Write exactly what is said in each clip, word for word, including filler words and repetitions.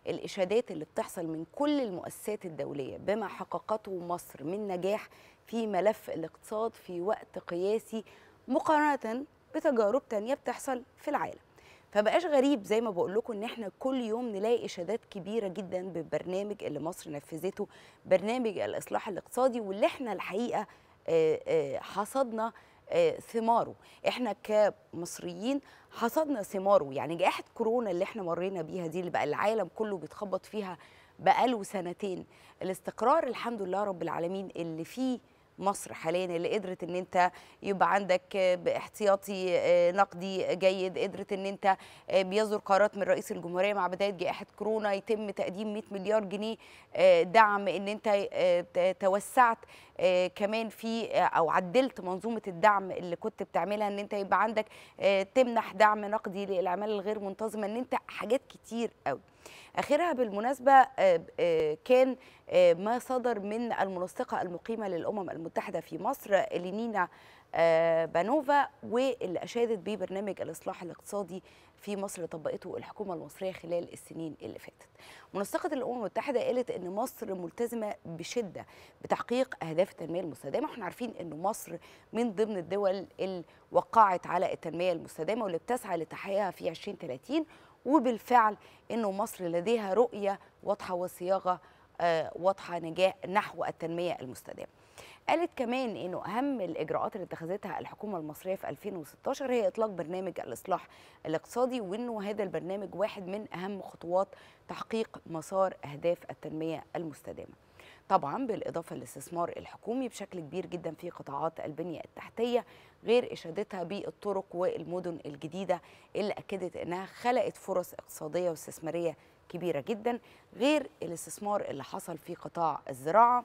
الإشادات اللي بتحصل من كل المؤسسات الدولية بما حققته مصر من نجاح في ملف الاقتصاد في وقت قياسي مقارنة بتجارب تانية بتحصل في العالم. فبقاش غريب زي ما بقول لكم ان احنا كل يوم نلاقي اشادات كبيره جدا بالبرنامج اللي مصر نفذته، برنامج الاصلاح الاقتصادي، واللي احنا الحقيقه آه، آه، حصدنا آه، ثماره. احنا كمصريين حصدنا ثماره. يعني جائحه كورونا اللي احنا مرينا بيها دي، اللي بقى العالم كله بيتخبط فيها بقاله سنتين، الاستقرار الحمد لله رب العالمين اللي فيه مصر حاليا، اللي قدرت ان انت يبقى عندك باحتياطي نقدي جيد، قدرت ان انت بيصدر قرارات من رئيس الجمهوريه مع بدايه جائحه كورونا يتم تقديم مئة مليار جنيه دعم، ان انت توسعت كمان في او عدلت منظومه الدعم اللي كنت بتعملها، ان انت يبقى عندك تمنح دعم نقدي للاعمال الغير منتظمه، ان انت حاجات كتير قوي. آخرها بالمناسبة كان ما صدر من المنسقة المقيمة للأمم المتحدة في مصر إلينينا بانوفا، واللي أشادت ببرنامج الإصلاح الاقتصادي في مصر اللي طبقته الحكومة المصرية خلال السنين اللي فاتت. منسقة الأمم المتحدة قالت إن مصر ملتزمة بشدة بتحقيق أهداف التنمية المستدامة، واحنا عارفين إن مصر من ضمن الدول اللي وقعت على التنمية المستدامة واللي بتسعى لتحقيقها في ألفين وثلاثين، وبالفعل انه مصر لديها رؤيه واضحه وصياغه واضحه نجاح نحو التنميه المستدامه. قالت كمان انه اهم الاجراءات اللي اتخذتها الحكومه المصريه في ألفين وستاشر هي اطلاق برنامج الاصلاح الاقتصادي، وانه هذا البرنامج واحد من اهم خطوات تحقيق مسار اهداف التنميه المستدامه. طبعا بالاضافه للاستثمار الحكومي بشكل كبير جدا في قطاعات البنيه التحتيه، غير اشادتها بالطرق والمدن الجديده اللي اكدت انها خلقت فرص اقتصاديه واستثماريه كبيره جدا، غير الاستثمار اللي حصل في قطاع الزراعه.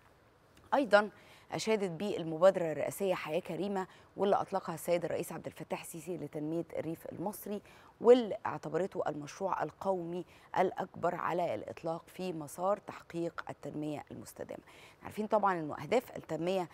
ايضا اشادت بالمبادره الرئاسيه حياه كريمه، واللي اطلقها السيد الرئيس عبد الفتاح السيسي لتنميه الريف المصري، واللي اعتبرته المشروع القومي الاكبر على الاطلاق في مسار تحقيق التنميه المستدامه. عارفين طبعا انه اهداف التنميه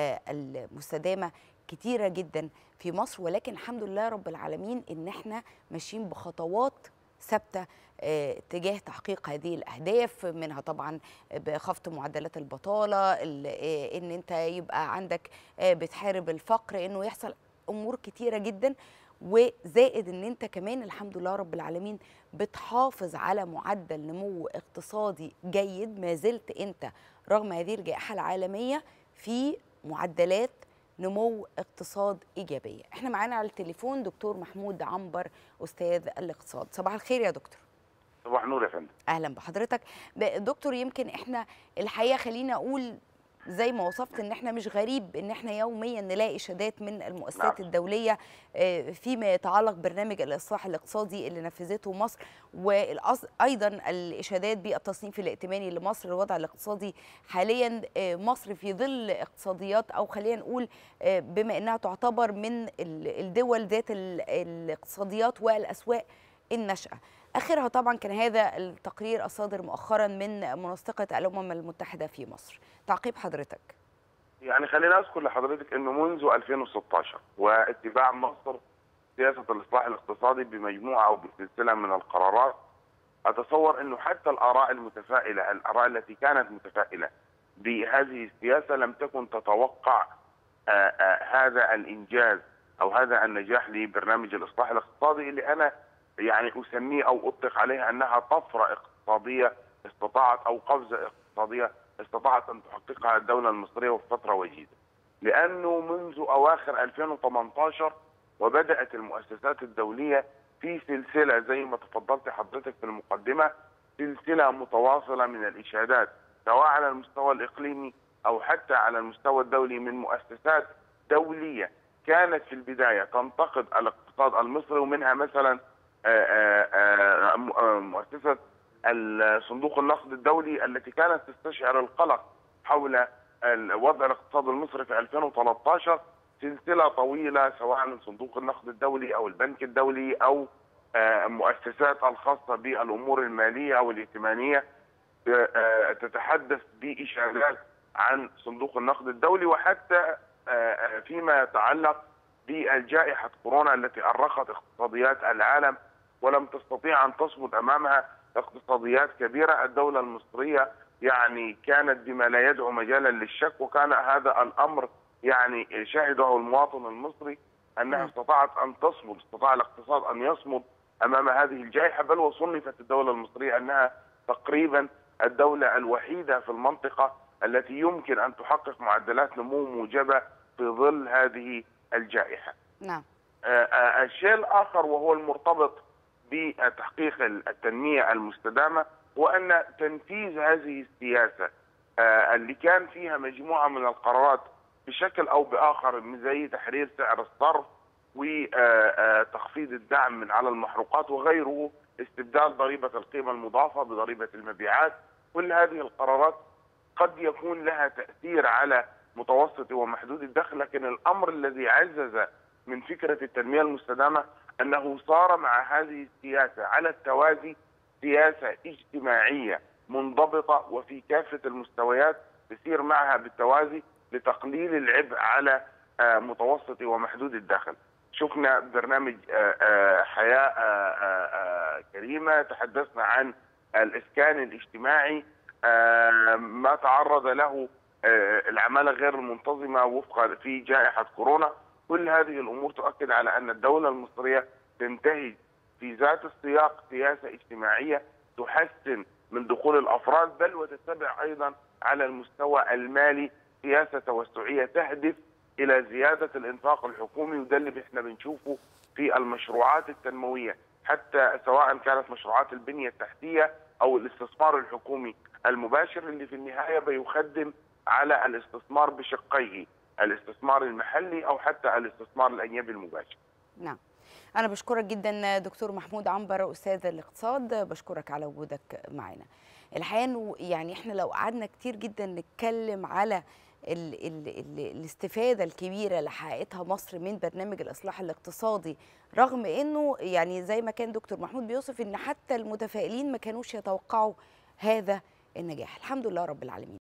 المستدامه كتيره جدا في مصر، ولكن الحمد لله رب العالمين ان احنا ماشيين بخطوات ثابته تجاه تحقيق هذه الاهداف، منها طبعا بخفض معدلات البطاله، ان انت يبقى عندك بتحارب الفقر، انه يحصل امور كتيره جدا، وزائد ان انت كمان الحمد لله رب العالمين بتحافظ على معدل نمو اقتصادي جيد. ما زلت انت رغم هذه الجائحه العالميه في معدلات نمو اقتصاد إيجابية. احنا معانا على التليفون دكتور محمود عنبر أستاذ الاقتصاد. صباح الخير يا دكتور. صباح النور يا فندم. أهلا بحضرتك. دكتور، يمكن احنا الحقيقة خلينا أقول زي ما وصفت ان احنا مش غريب ان احنا يوميا نلاقي اشادات من المؤسسات نعم. الدوليه فيما يتعلق برنامج الاصلاح الاقتصادي اللي نفذته مصر، وايضا الاشادات بالتصنيف الائتماني لمصر. الوضع الاقتصادي حاليا مصر في ظل اقتصاديات، او خلينا نقول بما انها تعتبر من الدول ذات الاقتصاديات والاسواق الناشئه. آخرها طبعا كان هذا التقرير الصادر مؤخرا من منسقة الأمم المتحدة في مصر. تعقيب حضرتك. يعني خلينا أذكر لحضرتك أنه منذ ألفين وستاشر واتباع مصر سياسة الإصلاح الاقتصادي بمجموعة أو بسلسلة من القرارات، أتصور أنه حتى الآراء المتفائلة، الآراء التي كانت متفائلة بهذه السياسة لم تكن تتوقع آآ آآ هذا الإنجاز أو هذا النجاح لبرنامج الإصلاح الاقتصادي، اللي أنا يعني أسميه أو أطلق عليها أنها طفرة اقتصادية استطاعت أو قفزة اقتصادية استطاعت أن تحققها الدولة المصرية في فترة وجيزة. لأنه منذ أواخر ألفين وثمانية عشر وبدأت المؤسسات الدولية في سلسلة زي ما تفضلت حضرتك في المقدمة، سلسلة متواصلة من الإشادات سواء على المستوى الإقليمي أو حتى على المستوى الدولي من مؤسسات دولية كانت في البداية تنتقد الاقتصاد المصري، ومنها مثلا مؤسسة صندوق النقد الدولي التي كانت تستشعر القلق حول وضع الاقتصاد المصري في ألفين وثلاثة عشر. سلسلة طويلة سواء من صندوق النقد الدولي أو البنك الدولي أو مؤسسات الخاصة بالأمور المالية أو الائتمانية تتحدث بإشادات عن صندوق النقد الدولي، وحتى فيما يتعلق بالجائحة كورونا التي أرخت اقتصاديات العالم ولم تستطيع أن تصمد أمامها اقتصاديات كبيرة. الدولة المصرية يعني كانت بما لا يدعو مجالا للشك، وكان هذا الأمر يعني شهده المواطن المصري أنها استطاعت أن تصمد، استطاع الاقتصاد أن يصمد أمام هذه الجائحة. بل وصنفت الدولة المصرية أنها تقريبا الدولة الوحيدة في المنطقة التي يمكن أن تحقق معدلات نمو موجبة في ظل هذه الجائحة. نعم. الشيء الآخر وهو المرتبط بتحقيق التنمية المستدامة هو أن تنفيذ هذه السياسة اللي كان فيها مجموعة من القرارات بشكل أو بآخر، زي تحرير سعر الصرف وتخفيض الدعم من على المحروقات وغيره، استبدال ضريبة القيمة المضافة بضريبة المبيعات، كل هذه القرارات قد يكون لها تأثير على متوسط ومحدود الدخل. لكن الأمر الذي عزز من فكرة التنمية المستدامة أنه صار مع هذه السياسة على التوازي سياسة اجتماعية منضبطة وفي كافة المستويات تسير معها بالتوازي لتقليل العبء على متوسط ومحدود الدخل. شفنا برنامج حياة كريمة، تحدثنا عن الإسكان الاجتماعي، ما تعرض له العمالة غير المنتظمة وفق في جائحة كورونا. كل هذه الأمور تؤكد على أن الدولة المصرية تنتهج في ذات السياق سياسة اجتماعية تحسن من دخول الأفراد، بل وتتبع أيضا على المستوى المالي سياسة توسعية تهدف إلى زيادة الإنفاق الحكومي. وده اللي احنا بنشوفه في المشروعات التنموية، حتى سواء كانت مشروعات البنية التحتية أو الاستثمار الحكومي المباشر، اللي في النهاية بيخدم على الاستثمار بشقيه، الاستثمار المحلي أو حتى الاستثمار الأجنبي المباشر. نعم. أنا بشكرك جدا دكتور محمود عنبر أستاذ الاقتصاد، بشكرك على وجودك معنا. الحقيقة يعني احنا لو قعدنا كتير جدا نتكلم على ال ال ال الاستفادة الكبيرة اللي حققتها مصر من برنامج الإصلاح الاقتصادي، رغم أنه يعني زي ما كان دكتور محمود بيوصف أن حتى المتفائلين ما كانوش يتوقعوا هذا النجاح. الحمد لله رب العالمين.